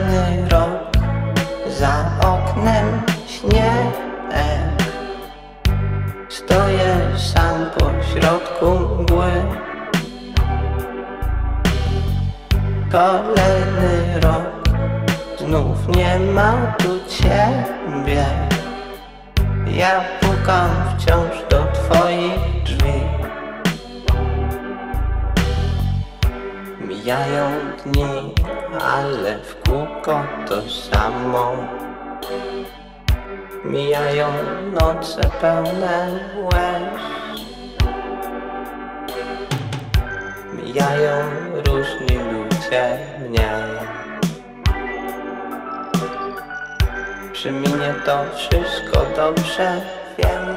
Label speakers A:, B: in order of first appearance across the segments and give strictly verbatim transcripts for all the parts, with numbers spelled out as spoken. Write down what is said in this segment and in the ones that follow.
A: Kolejny rok, za oknem śnieg. Stoję sam pośrodku mgły. Kolejny rok, znów nie ma tu ciebie. Ja pukam wciąż do twoich drzwi. Mijają dni, ale w kółko to samo. Mijają noce pełne łez. Mijają różni ludzie mnie. Przeminie to wszystko, dobrze wiem.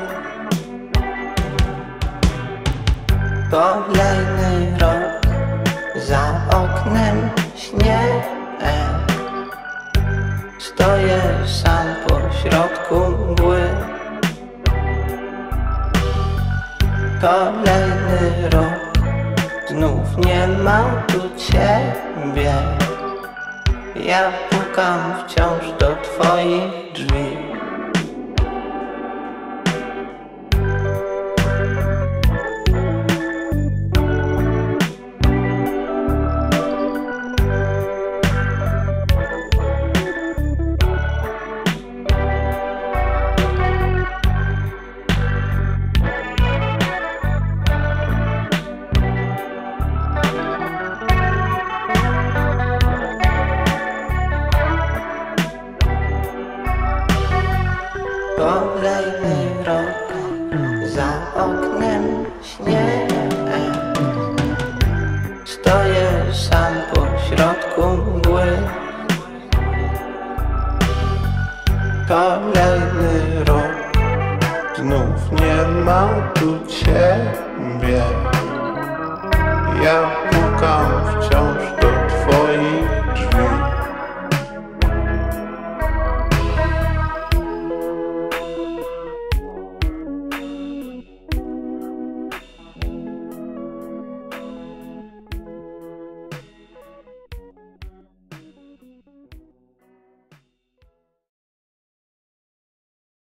A: Kolejny rok, za oknem śnieg. Stoję sam pośrodku mgły. Kolejny rok, znów nie ma tu ciebie. Ja pukam wciąż do twoich drzwi. Kolejny rok, za oknem śnieg. Stoję sam pośrodku mgły. Kolejny rok, znów nie ma tu ciebie. Ja